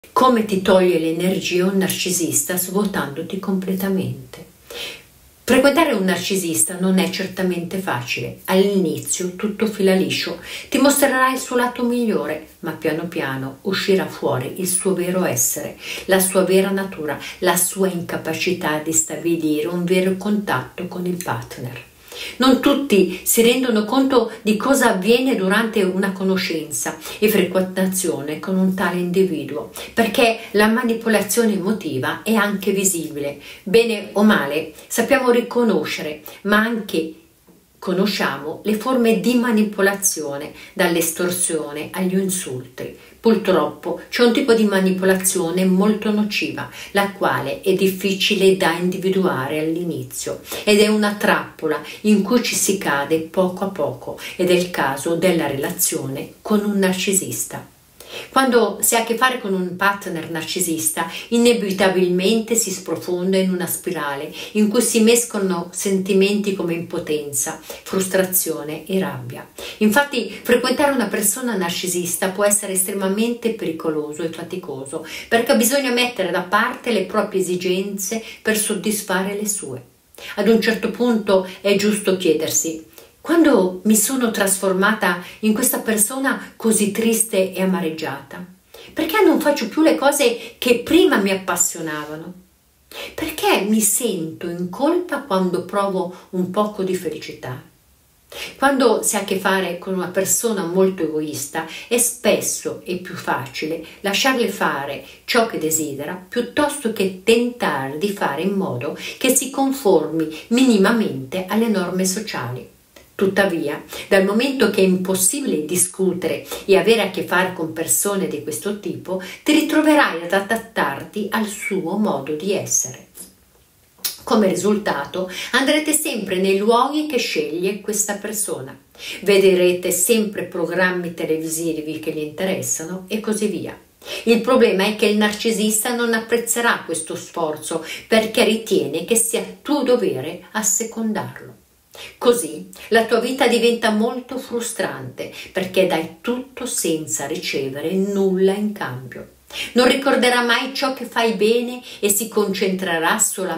Come ti toglie l'energia un narcisista svuotandoti completamente. Frequentare un narcisista non è certamente facile. All'inizio tutto fila liscio, ti mostrerà il suo lato migliore, ma piano piano uscirà fuori il suo vero essere, la sua vera natura, la sua incapacità di stabilire un vero contatto con il partner. Non tutti si rendono conto di cosa avviene durante una conoscenza e frequentazione con un tale individuo, perché la manipolazione emotiva è anche visibile. Bene o male, sappiamo riconoscere, ma anche conosciamo le forme di manipolazione, dall'estorsione agli insulti. Purtroppo c'è un tipo di manipolazione molto nociva, la quale è difficile da individuare all'inizio ed è una trappola in cui ci si cade poco a poco, ed è il caso della relazione con un narcisista. Quando si ha a che fare con un partner narcisista, inevitabilmente si sprofonda in una spirale in cui si mescolano sentimenti come impotenza, frustrazione e rabbia. Infatti, frequentare una persona narcisista può essere estremamente pericoloso e faticoso, perché bisogna mettere da parte le proprie esigenze per soddisfare le sue. Ad un certo punto è giusto chiedersi: quando mi sono trasformata in questa persona così triste e amareggiata? Perché non faccio più le cose che prima mi appassionavano? Perché mi sento in colpa quando provo un poco di felicità? Quando si ha a che fare con una persona molto egoista, è spesso e più facile lasciarle fare ciò che desidera piuttosto che tentare di fare in modo che si conformi minimamente alle norme sociali. Tuttavia, dal momento che è impossibile discutere e avere a che fare con persone di questo tipo, ti ritroverai ad adattarti al suo modo di essere. Come risultato, andrete sempre nei luoghi che sceglie questa persona. Vedrete sempre programmi televisivi che gli interessano e così via. Il problema è che il narcisista non apprezzerà questo sforzo perché ritiene che sia tuo dovere assecondarlo. Così la tua vita diventa molto frustrante perché dai tutto senza ricevere nulla in cambio. Non ricorderà mai ciò che fai bene e si concentrerà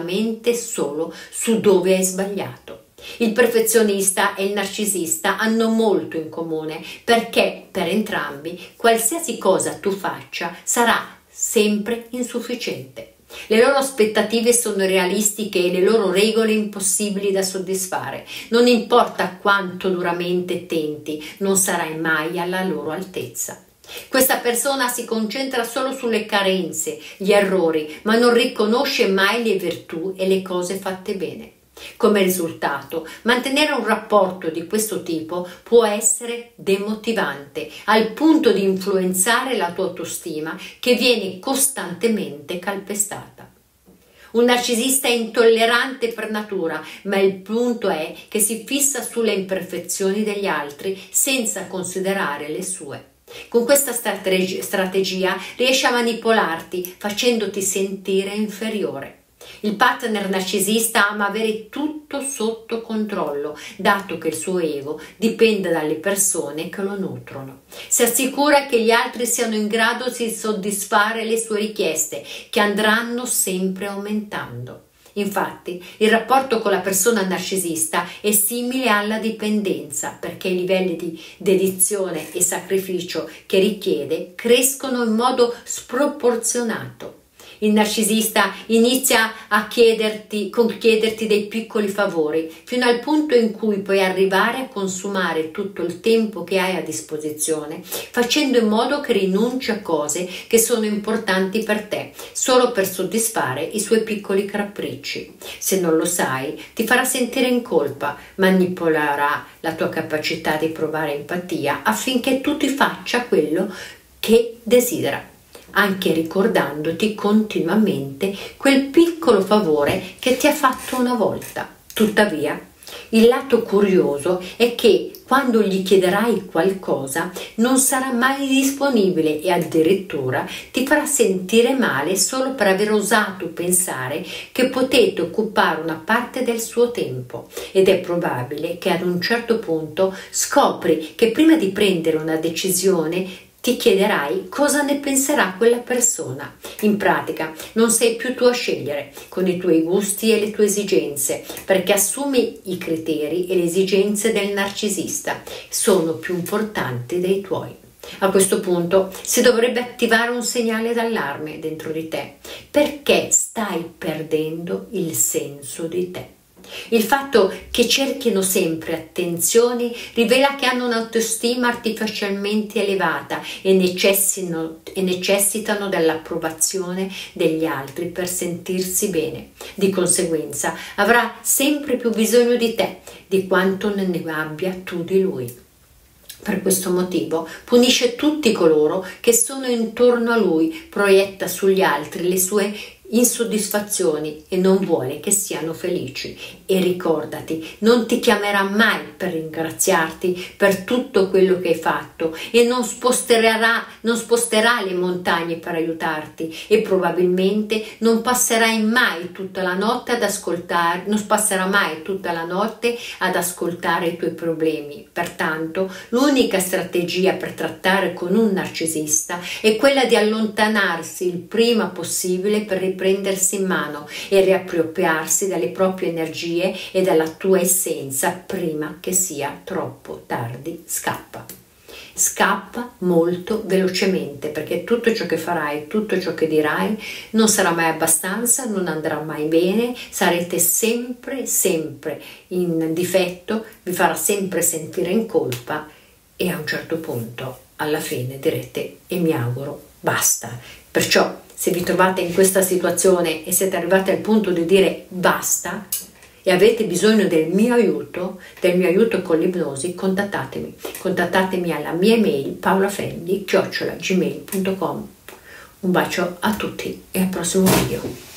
solo su dove hai sbagliato. Il perfezionista e il narcisista hanno molto in comune perché per entrambi qualsiasi cosa tu faccia sarà sempre insufficiente. Le loro aspettative sono realistiche e le loro regole impossibili da soddisfare. Non importa quanto duramente tenti, non sarai mai alla loro altezza. Questa persona si concentra solo sulle carenze, gli errori, ma non riconosce mai le virtù e le cose fatte bene. Come risultato, mantenere un rapporto di questo tipo può essere demotivante, al punto di influenzare la tua autostima che viene costantemente calpestata. Un narcisista è intollerante per natura, ma il punto è che si fissa sulle imperfezioni degli altri senza considerare le sue. Con questa strategia riesce a manipolarti facendoti sentire inferiore. Il partner narcisista ama avere tutto sotto controllo, dato che il suo ego dipende dalle persone che lo nutrono. Si assicura che gli altri siano in grado di soddisfare le sue richieste, che andranno sempre aumentando. Infatti, il rapporto con la persona narcisista è simile alla dipendenza, perché i livelli di dedizione e sacrificio che richiede crescono in modo sproporzionato. Il narcisista inizia a chiederti dei piccoli favori, fino al punto in cui puoi arrivare a consumare tutto il tempo che hai a disposizione, facendo in modo che rinunci a cose che sono importanti per te, solo per soddisfare i suoi piccoli capricci. Se non lo sai, ti farà sentire in colpa, manipolerà la tua capacità di provare empatia affinché tu ti faccia quello che desidera, anche ricordandoti continuamente quel piccolo favore che ti ha fatto una volta. Tuttavia, il lato curioso è che quando gli chiederai qualcosa non sarà mai disponibile e addirittura ti farà sentire male solo per aver osato pensare che potete occupare una parte del suo tempo, ed è probabile che ad un certo punto scopri che prima di prendere una decisione ti chiederai cosa ne penserà quella persona. In pratica non sei più tu a scegliere con i tuoi gusti e le tue esigenze, perché assumi i criteri e le esigenze del narcisista, sono più importanti dei tuoi. A questo punto si dovrebbe attivare un segnale d'allarme dentro di te, perché stai perdendo il senso di te. Il fatto che cerchino sempre attenzioni rivela che hanno un'autostima artificialmente elevata e necessitano dell'approvazione degli altri per sentirsi bene. Di conseguenza avrà sempre più bisogno di te, di quanto ne abbia tu di lui. Per questo motivo punisce tutti coloro che sono intorno a lui, proietta sugli altri le sue insoddisfazioni e non vuole che siano felici. E ricordati, non ti chiamerà mai per ringraziarti per tutto quello che hai fatto e non sposterà le montagne per aiutarti, e probabilmente non passerà mai tutta la notte ad ascoltare i tuoi problemi. Pertanto l'unica strategia per trattare con un narcisista è quella di allontanarsi il prima possibile per riprendersi in mano e riappropriarsi dalle proprie energie e dalla tua essenza prima che sia troppo tardi. Scappa molto velocemente, perché tutto ciò che farai, tutto ciò che dirai non sarà mai abbastanza, non andrà mai bene, sarete sempre in difetto, vi farà sempre sentire in colpa e a un certo punto alla fine direte: e mi auguro basta. Perciò se vi trovate in questa situazione e siete arrivati al punto di dire basta e avete bisogno del mio aiuto con l'ipnosi, contattatemi alla mia email paolafendi@gmail.com. Un bacio a tutti e al prossimo video.